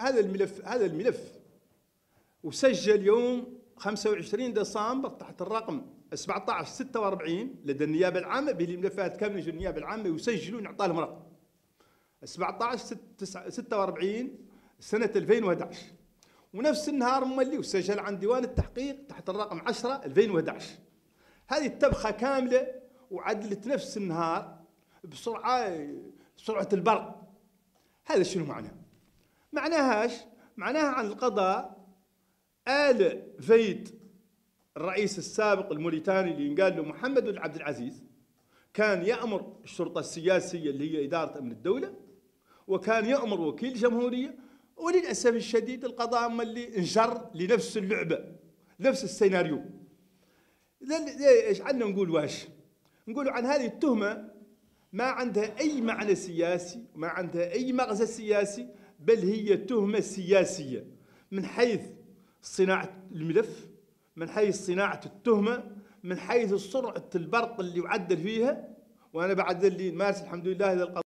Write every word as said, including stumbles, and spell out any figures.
هذا الملف هذا الملف وسجل يوم خمسة وعشرين ديسمبر تحت الرقم سبعة عشر ستة وأربعين لدى النيابه العامه، به الملفات كامله يجوا النيابه العامه ويسجلون، يعطى لهم رقم سبعة عشر ستة وأربعين سنه ألفين وأحد عشر، ونفس النهار مولي وسجل عن ديوان التحقيق تحت الرقم عشرة ألفين وأحد عشر. هذه التبخه كامله وعدلت نفس النهار بسرعه سرعه البرق. هذا شنو معناه؟ معناهاش معناها عن القضاء آل فيد الرئيس السابق الموريتاني اللي ينقال له محمد بن عبد العزيز كان يأمر الشرطة السياسية اللي هي إدارة أمن الدولة، وكان يأمر وكيل جمهورية، وللأسف الشديد القضاء أما اللي انجر لنفس اللعبة نفس السيناريو. ايش عندنا نقول واش؟ نقولوا عن هذه التهمة ما عندها أي معنى سياسي، ما عندها أي مغزى سياسي، بل هي تهمة سياسية من حيث صناعة الملف، من حيث صناعة التهمة، من حيث سرعة البرق اللي يعدل فيها. وأنا بعد اللي مارس الحمد لله هذا القضاء